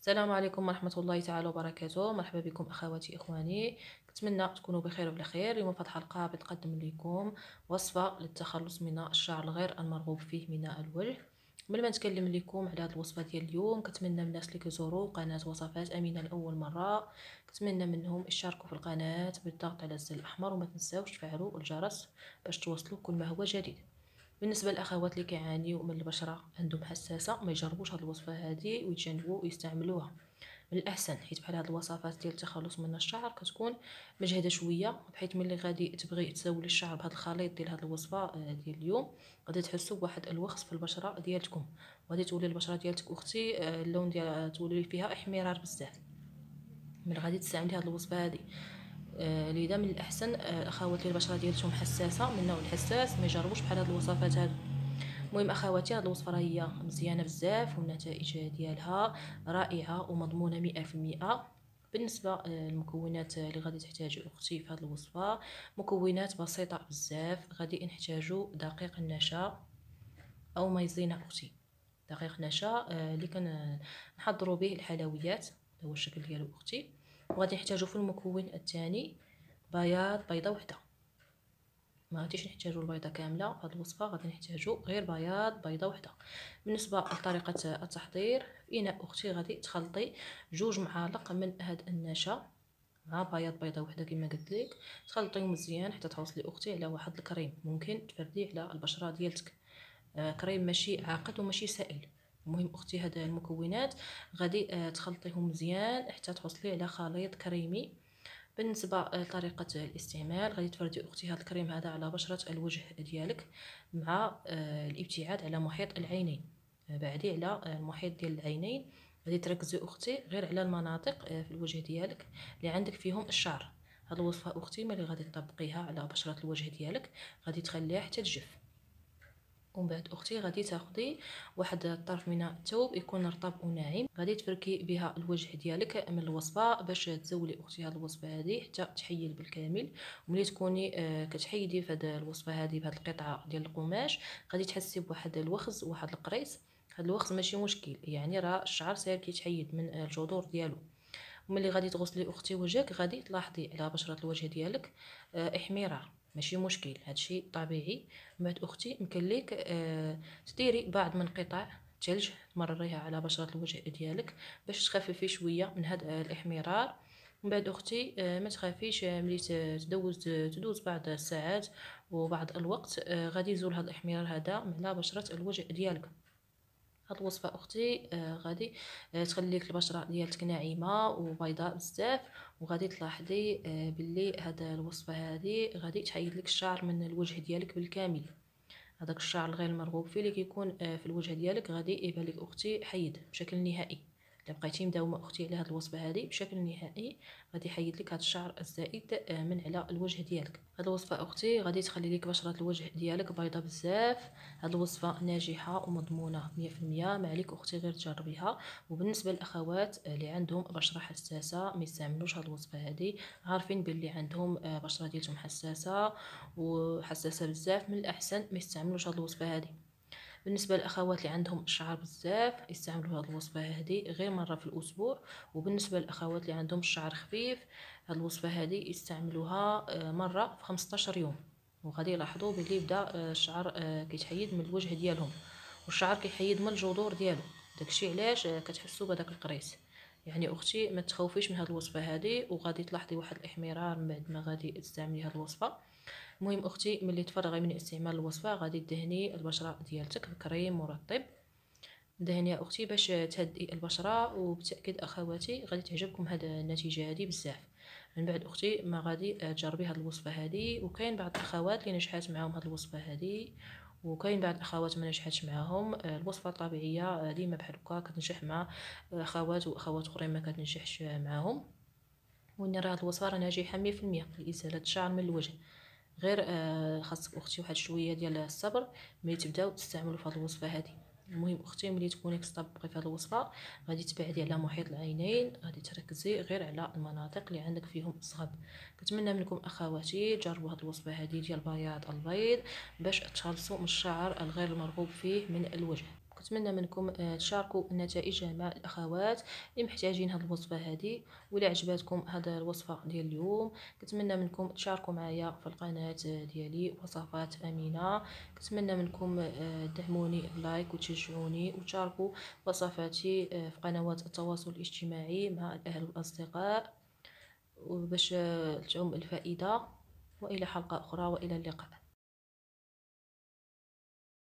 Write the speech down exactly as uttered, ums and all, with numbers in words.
السلام عليكم ورحمة الله تعالى وبركاته. مرحبا بكم أخواتي إخواني، كنتمنى تكونوا بخير وبلا خير. اليوم في هذه الحلقة بنقدم لكم وصفة للتخلص من الشعر الغير المرغوب فيه من الوجه. قبل ما نتكلم لكم على هذه الوصفة ديال اليوم، كنتمنى من الناس اللي كيزوروا قناة وصفات أمينة لأول مرة، كنتمنى منهم يشاركوا في القناة بالضغط على الزر الأحمر، وما تنساوش تفعلوا الجرس باش توصلوا كل ما هو جديد. بالنسبه للاخوات اللي كيعانيوا من البشره عندهم حساسه، ما يجربوش هذه الوصفه هذه ويتجنبوا يستعملوها. من الاحسن، حيت بحال هاد الوصفات ديال التخلص من الشعر كتكون مجهده شويه، بحيث ملي غادي تبغي تسولي الشعر بهذا الخليط ديال هاد الوصفه آه، ديال اليوم، غادي تحسوا بواحد الوخز في البشره ديالتكم، وغادي تولي البشره ديالتك اختي آه، اللون ديال تولي فيها احمرار بزاف من غادي تستعملي هاد الوصفه هذه. آه، لذا من الاحسن آه، اخواتي اللي البشره ديالتهم حساسه من النوع الحساس ما يجربوش بحال هاد الوصفات هادو. المهم اخواتي، هاد الوصفه راهي مزيانه بزاف والنتائج ديالها رائعه ومضمونه مئة في المئة. بالنسبه للمكونات اللي غادي تحتاجي اختي في هذه الوصفه، مكونات بسيطه بزاف. غادي نحتاجو دقيق النشا او مايزينا اختي. دقيق نشا آه، اللي كنحضروا به الحلويات، هذا هو الشكل ديالو اختي. وغادي نحتاجو في المكون الثاني بياض بيضه وحده. ما غاديش نحتاجو البيضه كامله في هذه الوصفه، غادي نحتاجو غير بياض بيضه وحده. بالنسبه لطريقه التحضير، في اناء اختي غادي تخلطي جوج معالق من هذا النشا مع بياض بيضه وحده كما قلت لك. تخلطيهم مزيان حتى توصلي اختي على واحد الكريم ممكن تفرديه على البشره ديالتك. آه كريم ماشي عاقد وماشي سائل. المهم اختي، هاد المكونات غادي آه تخلطيهم مزيان حتى توصلي على خليط كريمي. بالنسبه لطريقه الاستعمال، غادي تفردي اختي هذا الكريم هذا على بشره الوجه ديالك مع آه، الابتعاد على محيط العينين. آه، بعدي على آه، المحيط ديال العينين غادي تركزي اختي غير على المناطق آه، في الوجه ديالك اللي عندك فيهم الشعر. هذه الوصفه اختي ملي غادي تطبقيها على بشره الوجه ديالك غادي تخليها حتى تجف. ومن بعد اختي غادي تاخدي واحد الطرف من الثوب يكون رطب وناعم، غادي تفركي بها الوجه ديالك من الوصفه باش تزولي اختي هذه الوصفه هذه حتى تحيد بالكامل. وملي تكوني آه كتحيدي في هذه الوصفه هذه بهذه القطعه ديال القماش، غادي تحسي بواحد الوخز وواحد القريص. هذا الوخز ماشي مشكل، يعني راه الشعر ساير كيتحيد من الجذور ديالو. وملي غادي تغسلي اختي وجهك غادي تلاحظي على بشره الوجه ديالك آه احمرار، ماشي مشكل، هادشي طبيعي. بعد اختي يمكن ليك آه تديري بعض من قطع الثلج تمرريها على بشره الوجه ديالك باش تخففي شويه من هذا الاحمرار. من بعد اختي آه ما تخافيش، آه، ملي تدوز تدوز بعض الساعات وبعض الوقت آه غادي يزول هذا الاحمرار هذا من على بشره الوجه ديالك. هاد الوصفه اختي آه غادي آه تخليك البشره ديالتك ناعمه وبيضاء بزاف. وغادي تلاحظي آه باللي هاد الوصفه هذه غادي تحيد لك الشعر من الوجه ديالك بالكامل. هذاك الشعر الغير المرغوب فيه اللي كيكون آه في الوجه ديالك غادي يبان لك اختي حيد بشكل نهائي. الا بقيتي مداومه اختي على هذه الوصفه هذه بشكل نهائي، غادي يحيد لك هذا الشعر الزائد آه من على الوجه ديالك. هذه الوصفه اختي غادي تخلي لك بشره الوجه ديالك بيضاء بزاف. هذه الوصفه ناجحه ومضمونه مية في المية، ما عليك اختي غير تجربيها. وبالنسبه للاخوات اللي عندهم بشره حساسه ما يستعملوش هذه الوصفه هذه، عارفين باللي عندهم آه بشره ديالهم حساسه وحساسه بزاف، من الاحسن ما يستعملوش هذه الوصفه هذه. بالنسبه للاخوات اللي عندهم الشعر بزاف يستعملوا هذه الوصفه هذه غير مره في الاسبوع. وبالنسبه للاخوات اللي عندهم الشعر خفيف، هذه الوصفه هذه يستعملوها آه، مره في خمسطاش يوم. وغادي يلاحظوا بلي بدا آه، الشعر آه، كيتحيد من الوجه ديالهم، والشعر كيحيد من الجذور ديالو. داكشي علاش آه، كتحسوا بهذاك القريص. يعني اختي ما تخوفيش من هذه الوصفه هذه، وغادي تلاحظي واحد الاحمرار من بعد ما غادي تستعملي هذه الوصفه. المهم اختي، ملي تفرغي من استعمال الوصفه غادي دهني البشره ديالتك بكريم مرطب. دهنيها اختي باش تهدئ البشره، وبالتاكيد اخواتي غادي تعجبكم هذه النتيجه هذه بزاف. من بعد اختي ما غادي تجربي هذه الوصفه هذه. وكاين بعض الاخوات اللي نجحات معاهم هذه الوصفه هذه، وكاين بعض الاخوات ما نجحتش معاهم. الوصفه الطبيعيه ديما بحال هكا كتنجح مع اخوات واخوات اخرين ما كتنجحش معاهم. وان راه هذه الوصفه راه ناجحه مية في المية لازاله الشعر من الوجه. غير آه خاصك اختي واحد شويه ديال الصبر ملي تبداو تستعملوا في هذه الوصفه هذه. المهم اختي، ملي تكوني كتطبقي في هذه الوصفه غادي تبعدي على محيط العينين، غادي تركزي غير على المناطق اللي عندك فيهم الصغب. كنتمنى منكم اخواتي تجربوا هذه الوصفه هذه ديال بياض البيض باش تخلصوا من الشعر الغير المرغوب فيه من الوجه. كنتمنى منكم آه، تشاركوا النتائج مع الاخوات اللي محتاجين هذه الوصفه هذه. ولا عجبتكم هذه الوصفه ديال اليوم كنتمنى منكم تشاركوا معايا في القناه ديالي وصفات امينه. كنتمنى منكم آه، تدعموني بلايك وتشجعوني وتشاركوا وصفاتي آه، في قنوات التواصل الاجتماعي مع الاهل والاصدقاء، وباش آه، تعم الفائده. والى حلقه اخرى والى اللقاء.